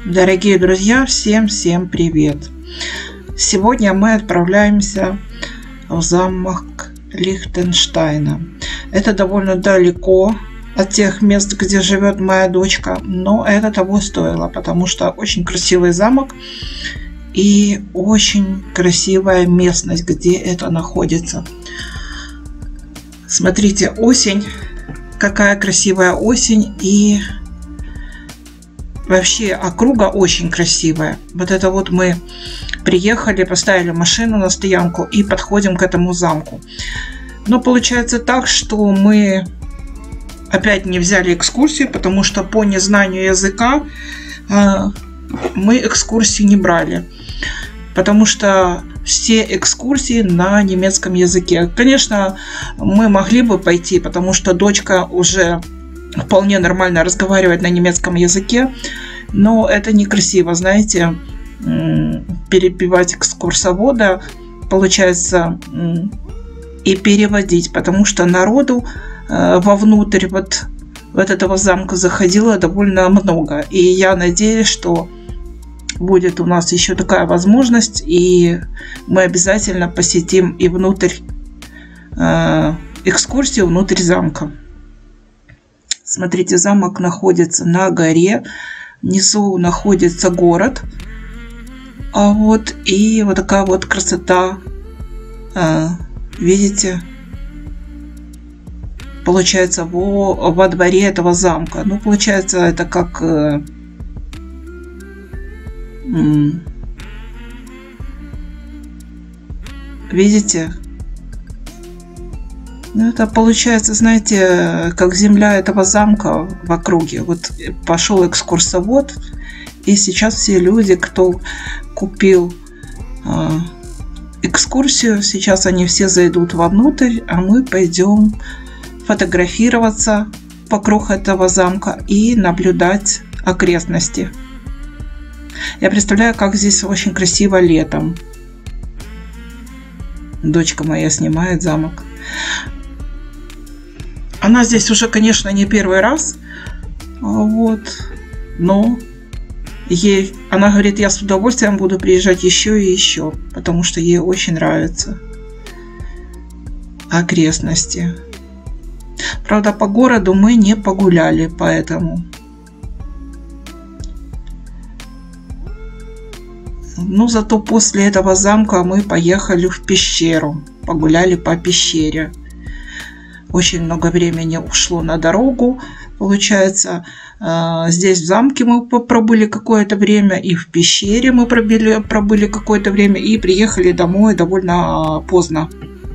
Дорогие друзья, всем привет! Сегодня мы отправляемся в замок Лихтенштейна. Это довольно далеко от тех мест, где живет моя дочка, но это того стоило, потому что очень красивый замок и очень красивая местность, где это находится. Смотрите, осень, какая красивая осень, и вообще округа очень красивая. Вот это вот мы приехали, поставили машину на стоянку и подходим к этому замку. Но получается так, что мы опять не взяли экскурсию, потому что по незнанию языка мы экскурсию не брали. Потому что все экскурсии на немецком языке. Конечно, мы могли бы пойти, потому что дочка уже вполне нормально разговаривает на немецком языке, но это некрасиво, знаете, перебивать экскурсовода, получается, и переводить, потому что народу вовнутрь вот этого замка заходило довольно много, и я надеюсь, что будет у нас еще такая возможность, и мы обязательно посетим и внутрь экскурсию внутрь замка. Смотрите, замок находится на горе, внизу находится город, и вот такая вот красота, видите, получается во дворе этого замка. Ну, получается, это как видите, ну, это получается, знаете, как земля этого замка в округе. Вот пошел экскурсовод, и сейчас все люди, кто купил экскурсию, сейчас они все зайдут вовнутрь, а мы пойдем фотографироваться вокруг этого замка и наблюдать окрестности. Я представляю, как здесь очень красиво летом. Дочка моя снимает замок. Она здесь уже, конечно, не первый раз, но она говорит, я с удовольствием буду приезжать еще и еще, потому что ей очень нравятся окрестности. Правда, по городу мы не погуляли, поэтому. Но зато после этого замка мы поехали в пещеру, погуляли по пещере. Очень много времени ушло на дорогу. Получается, здесь в замке мы пробыли какое-то время, и в пещере мы пробыли какое-то время, и приехали домой довольно поздно.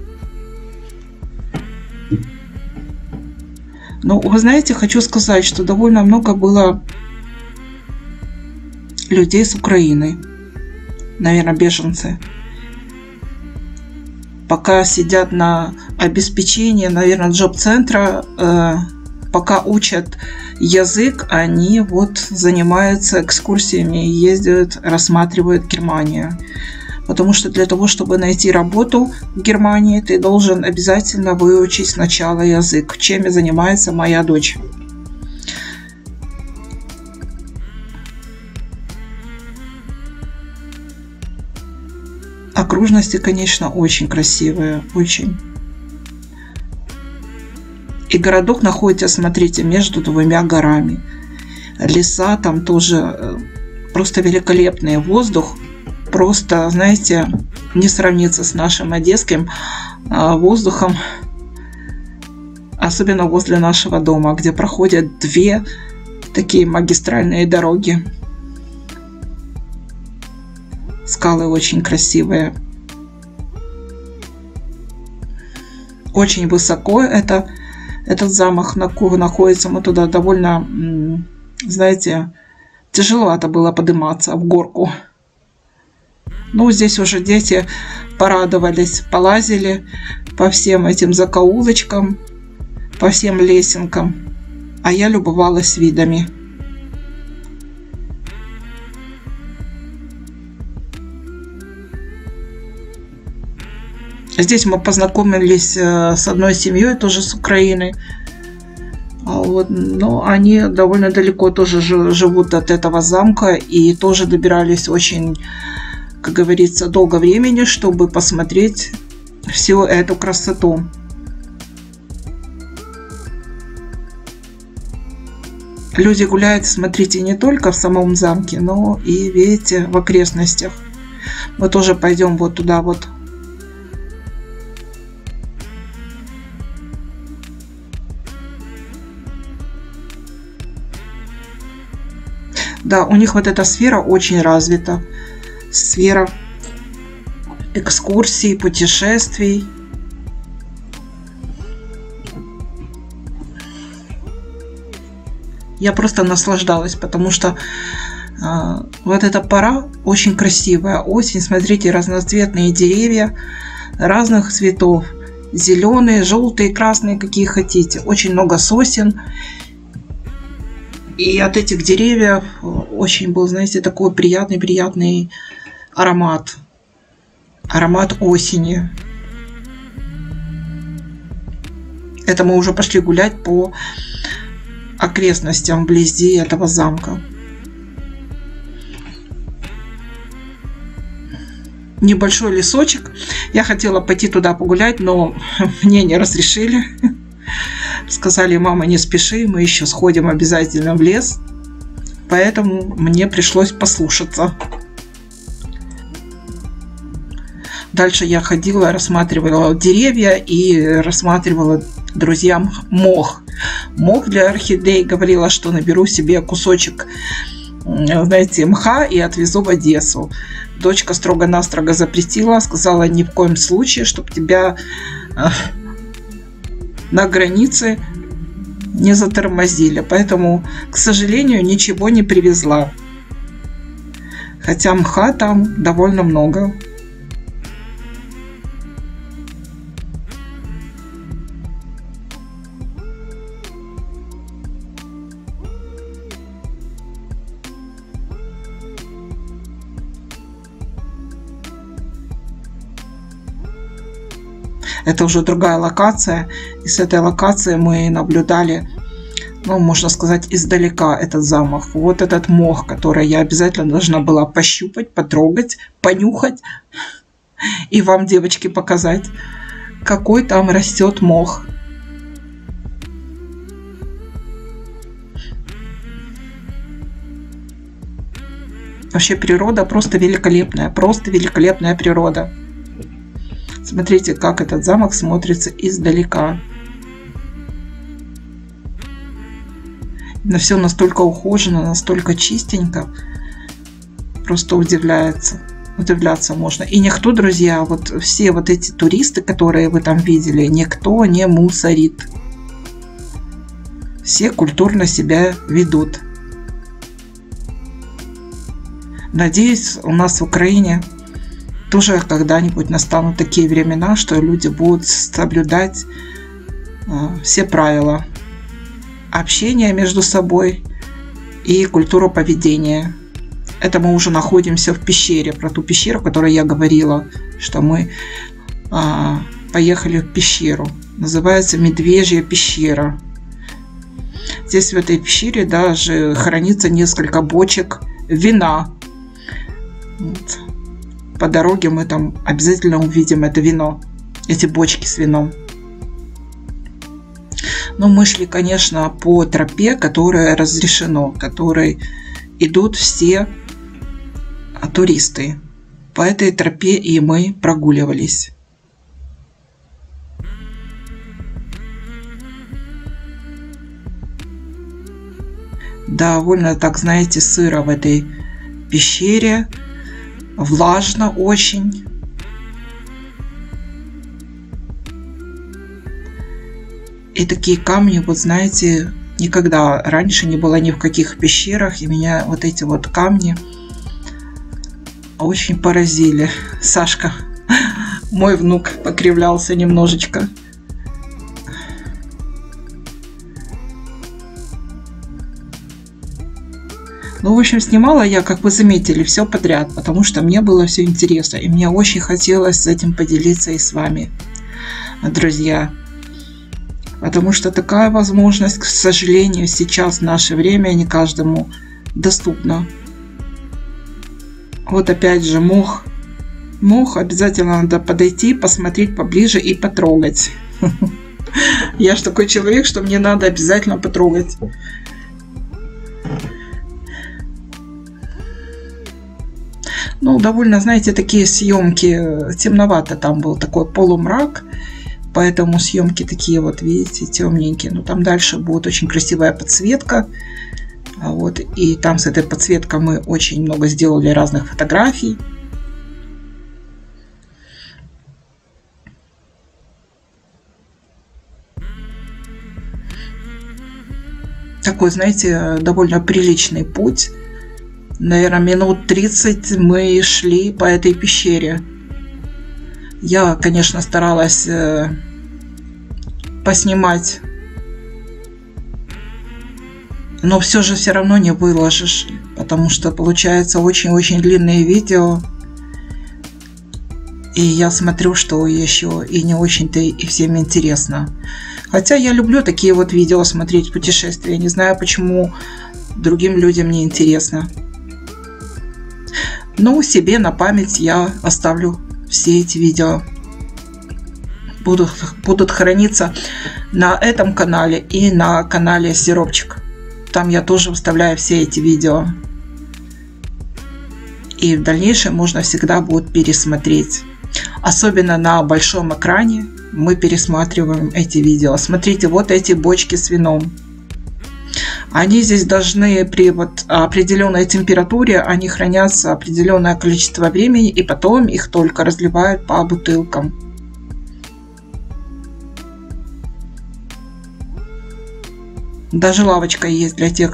Но вы знаете, хочу сказать, что довольно много было людей с Украины. Наверное, беженцы. Пока сидят на обеспечении, наверное, джоб-центра, пока учат язык, они занимаются экскурсиями, ездят, рассматривают Германию. Потому что для того, чтобы найти работу в Германии, ты должен обязательно выучить сначала язык, чем и занимается моя дочь. Окружности, конечно, очень красивые, очень. И городок находится, смотрите, между двумя горами. Леса там тоже просто великолепный. Воздух просто, знаете, не сравнится с нашим одесским воздухом. Особенно возле нашего дома, где проходят две такие магистральные дороги. Скалы очень красивые. Очень высоко этот замок находится. Мы туда довольно, знаете, тяжеловато было подниматься в горку. Ну, здесь уже дети порадовались, полазили по всем этим закоулочкам, по всем лесенкам. А я любовалась видами. Здесь мы познакомились с одной семьей, тоже с Украины. Вот, но они довольно далеко тоже живут от этого замка и тоже добирались очень, как говорится, долго времени, чтобы посмотреть всю эту красоту. Люди гуляют, смотрите, не только в самом замке, но и, видите, в окрестностях. Мы тоже пойдем вот туда вот. Да, у них вот эта сфера очень развита. Сфера экскурсий, путешествий. Я просто наслаждалась, потому что вот эта пора очень красивая. Осень, смотрите, разноцветные деревья разных цветов. Зеленые, желтые, красные, какие хотите. Очень много сосен. И от этих деревьев очень был, знаете, такой приятный аромат. Аромат осени. Это мы уже пошли гулять по окрестностям вблизи этого замка. Небольшой лесочек. Я хотела пойти туда погулять, но мне не разрешили. Сказали: мама, не спеши, мы еще сходим обязательно в лес. Поэтому мне пришлось послушаться. Дальше я ходила, рассматривала деревья и рассматривала друзьям мох. Мох для орхидей. Говорила, что наберу себе кусочек, знаете, мха и отвезу в Одессу. Дочка строго-настрого запретила, сказала: ни в коем случае, чтобы тебя на границе не затормозили. Поэтому, к сожалению, ничего не привезла. Хотя мха там довольно много. Это уже другая локация. И с этой локации мы наблюдали, ну, можно сказать, издалека этот замок. Вот этот мох, который я обязательно должна была пощупать, потрогать, понюхать. И вам, девочки, показать, какой там растет мох. Вообще природа просто великолепная природа. Смотрите, как этот замок смотрится издалека. Но все настолько ухожено, настолько чистенько. Просто удивляться можно. И никто, друзья, вот все вот эти туристы, которые вы там видели, никто не мусорит. Все культурно себя ведут. Надеюсь, у нас в Украине тоже когда-нибудь настанут такие времена, что люди будут соблюдать все правила общения между собой и культуру поведения. Это мы уже находимся в пещере, про ту пещеру, о которой я говорила, что мы поехали в пещеру. Называется Медвежья пещера. Здесь в этой пещере даже хранится несколько бочек вина. Вот. По дороге мы там обязательно увидим это вино, эти бочки с вином. Но мы шли, конечно, по тропе, которая разрешена, которой идут все туристы. По этой тропе и мы прогуливались. Довольно, так знаете, сыро в этой пещере. Влажно очень. И такие камни, вот знаете, никогда раньше не было ни в каких пещерах. И меня вот эти вот камни очень поразили. Сашка, мой внук, покривлялся немножечко. Ну, в общем, снимала я, как вы заметили, все подряд, потому что мне было все интересно. И мне очень хотелось с этим поделиться и с вами, друзья. Потому что такая возможность, к сожалению, сейчас в наше время не каждому доступна. Вот опять же мох. Мох обязательно надо подойти, посмотреть поближе и потрогать. Я ж такой человек, что мне надо обязательно потрогать. Ну, довольно, знаете, такие съемки, темновато там был такой полумрак, поэтому съемки такие вот, видите, темненькие. Но там дальше будет очень красивая подсветка. Вот, и там с этой подсветкой мы очень много сделали разных фотографий. Такой, знаете, довольно приличный путь. Наверное, минут 30 мы шли по этой пещере. Я, конечно, старалась поснимать, но все же все равно не выложишь, потому что получается очень-очень длинные видео. И я смотрю, что еще и не очень-то и всем интересно. Хотя я люблю такие вот видео смотреть, путешествия. Не знаю, почему другим людям не интересно. Но себе на память я оставлю все эти видео. Будут храниться на этом канале и на канале Сиропчик. Там я тоже выставляю все эти видео. И в дальнейшем можно всегда будет пересмотреть. Особенно на большом экране мы пересматриваем эти видео. Смотрите, вот эти бочки с вином. Они здесь должны при вот определенной температуре, они хранятся определенное количество времени, и потом их только разливают по бутылкам. Даже лавочка есть для тех,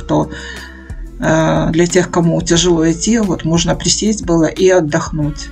кому тяжело идти. Вот можно присесть было и отдохнуть.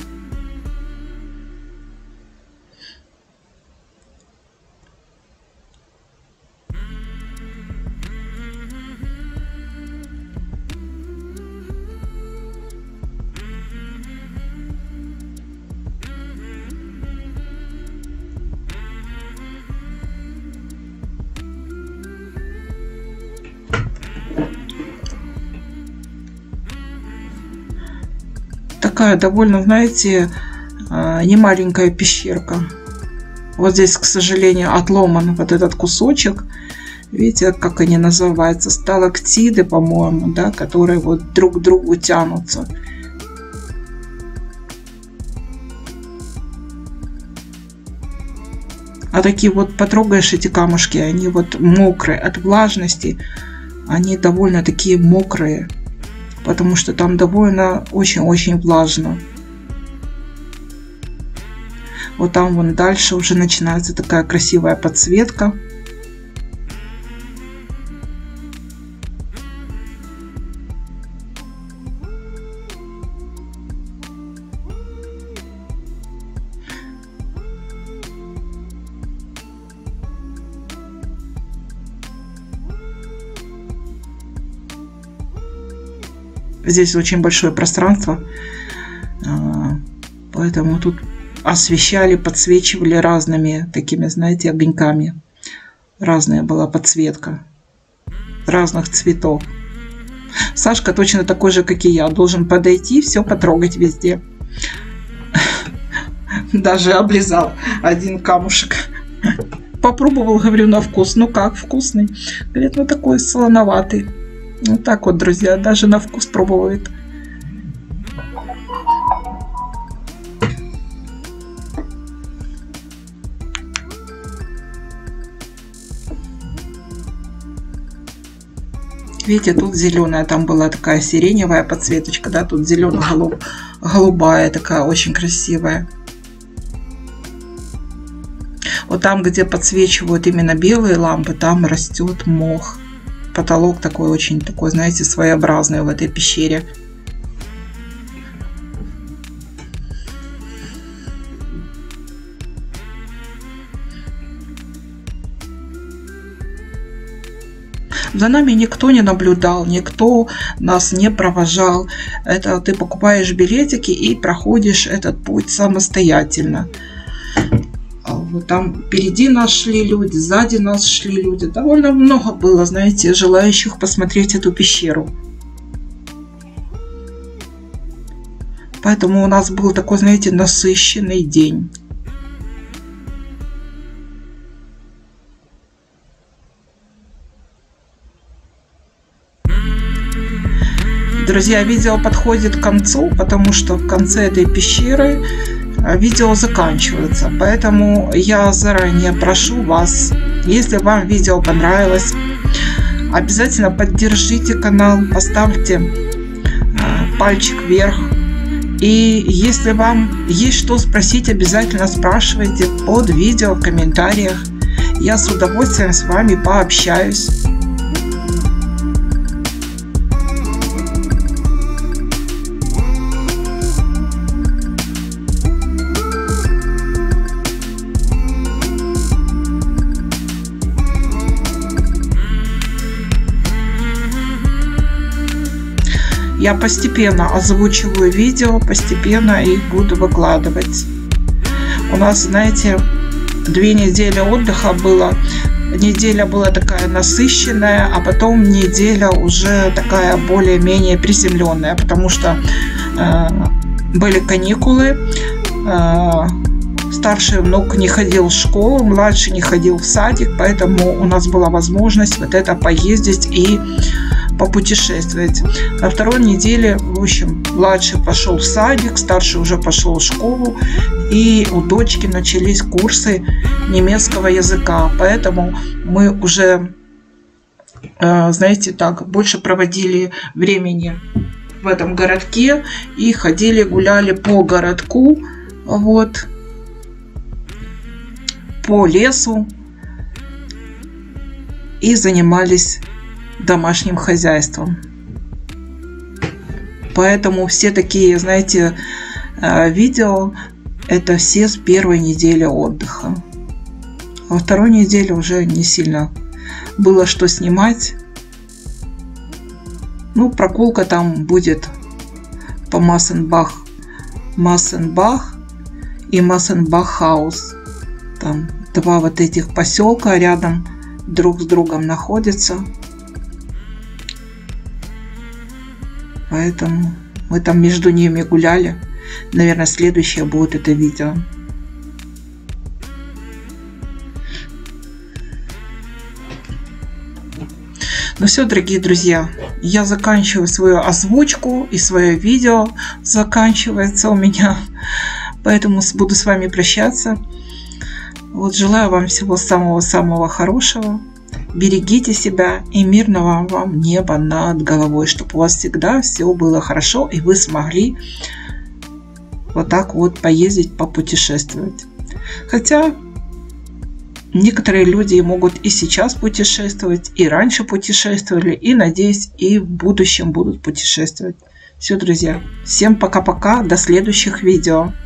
Такая довольно, знаете, немаленькая пещерка. Вот здесь, к сожалению, отломан вот этот кусочек. Видите, как они называются? Сталактиды, по-моему, да, которые вот друг к другу тянутся. А такие вот потрогаешь эти камушки, они вот мокрые от влажности. Они довольно такие мокрые. Потому что там довольно очень-очень влажно. Вот там вон дальше уже начинается такая красивая подсветка. Здесь очень большое пространство, поэтому тут освещали, подсвечивали разными такими, знаете, огоньками. Разная была подсветка разных цветов. Сашка точно такой же, как и я, должен подойти, все потрогать везде. Даже облизал один камушек. Попробовал, говорю, на вкус. Ну как, вкусный? Говорит, ну такой солоноватый. Вот так вот, друзья, даже на вкус пробует. Видите, тут зеленая, там была такая сиреневая подсветочка, да, тут зелено-голубая, такая очень красивая. Вот там, где подсвечивают именно белые лампы, там растет мох. Потолок такой очень, такой, знаете, своеобразный в этой пещере. За нами никто не наблюдал, никто нас не провожал. Это ты покупаешь билетики и проходишь этот путь самостоятельно. Вот там впереди нас шли люди, сзади нас шли люди. Довольно много было, знаете, желающих посмотреть эту пещеру. Поэтому у нас был такой, знаете, насыщенный день. Друзья, видео подходит к концу, потому что в конце этой пещеры видео заканчивается. Поэтому я заранее прошу вас, если вам видео понравилось, обязательно поддержите канал, поставьте пальчик вверх. И если вам есть что спросить, обязательно спрашивайте под видео в комментариях. Я с удовольствием с вами пообщаюсь. Я постепенно озвучиваю видео, постепенно их буду выкладывать. У нас, знаете, 2 недели отдыха было. Неделя была такая насыщенная, а потом неделя уже такая более-менее приземленная, потому что были каникулы. Старший внук не ходил в школу, младший не ходил в садик, поэтому у нас была возможность вот это поездить и попутешествовать. На 2-й неделе, в общем, младший пошел в садик, старший уже пошел в школу, и у дочки начались курсы немецкого языка. Поэтому мы уже, знаете, так, больше проводили времени в этом городке и ходили, гуляли по городку, вот, по лесу и занимались домашним хозяйством. Поэтому все такие, знаете, видео это все с 1-й недели отдыха. Во 2-й неделе уже не сильно было что снимать. Ну, прогулка там будет по Массенбах и Массенбах-хаус. Там 2 вот этих поселка рядом друг с другом находятся. Поэтому мы там между ними гуляли. Наверное, следующее будет это видео. Ну все, дорогие друзья, я заканчиваю свою озвучку, и свое видео заканчивается у меня. Поэтому буду с вами прощаться. Вот, желаю вам всего самого-самого хорошего. Берегите себя и мирного вам неба над головой, чтобы у вас всегда все было хорошо и вы смогли вот так вот поездить, попутешествовать. Хотя некоторые люди могут и сейчас путешествовать, и раньше путешествовали, и, надеюсь, и в будущем будут путешествовать. Все, друзья, всем пока-пока, до следующих видео.